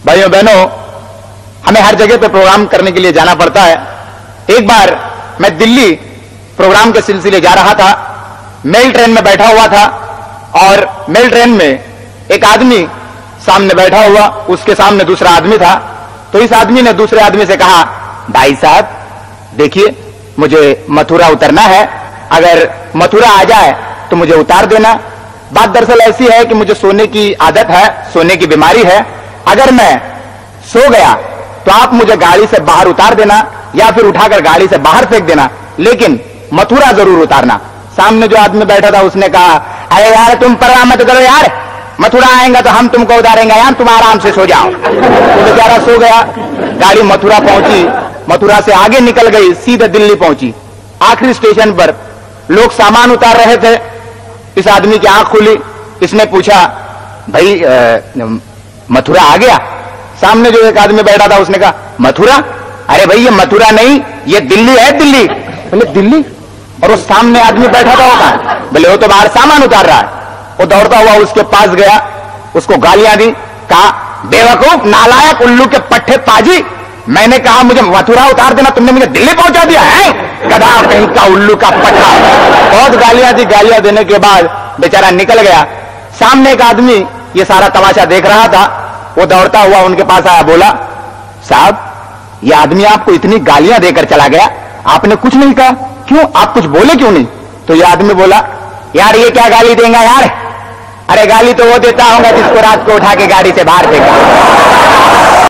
भाइयों बहनों, हमें हर जगह पे प्रोग्राम करने के लिए जाना पड़ता है। एक बार मैं दिल्ली प्रोग्राम के सिलसिले जा रहा था। मेल ट्रेन में बैठा हुआ था और मेल ट्रेन में एक आदमी सामने बैठा हुआ, उसके सामने दूसरा आदमी था। तो इस आदमी ने दूसरे आदमी से कहा, भाई साहब देखिए, मुझे मथुरा उतरना है, अगर मथुरा आ जाए तो मुझे उतार देना। बात दरअसल ऐसी है कि मुझे सोने की आदत है, सोने की बीमारी है। अगर मैं सो गया तो आप मुझे गाड़ी से बाहर उतार देना या फिर उठाकर गाड़ी से बाहर फेंक देना, लेकिन मथुरा जरूर उतारना। सामने जो आदमी बैठा था उसने कहा, अरे यार तुम परवाह मत करो यार, मथुरा आएगा तो हम तुमको उतारेंगे यार, तुम आराम से सो जाओ। तो बेचारा सो गया। गाड़ी मथुरा पहुंची, मथुरा से आगे निकल गई, सीधे दिल्ली पहुंची। आखिरी स्टेशन पर लोग सामान उतार रहे थे। इस आदमी की आंख खुली, इसने पूछा, भाई मथुरा आ गया? सामने जो एक आदमी बैठा था उसने कहा, मथुरा? अरे भाई ये मथुरा नहीं, ये दिल्ली है, दिल्ली। बोले दिल्ली? और उस सामने आदमी बैठा था होगा, बोले वो तो बाहर सामान उतार रहा है। वो दौड़ता हुआ उसके पास गया, उसको गालियां दी, कहा, बेवकूफ, नालायक, उल्लू के पट्टे पाजी, मैंने कहा मुझे मथुरा उतार देना, तुमने मुझे दिल्ली पहुंचा दिया है, गधा कहीं का, उल्लू का पट्टा। बहुत गालियां दी। गालियां देने के बाद बेचारा निकल गया। सामने एक आदमी ये सारा तमाशा देख रहा था, वो दौड़ता हुआ उनके पास आया, बोला, साहब ये आदमी आपको इतनी गालियां देकर चला गया, आपने कुछ नहीं कहा, क्यों, आप कुछ बोले क्यों नहीं? तो ये आदमी बोला, यार ये क्या गाली देगा यार, अरे गाली तो वो देता होगा जिसको रात को उठा के गाड़ी से बाहर फेंका।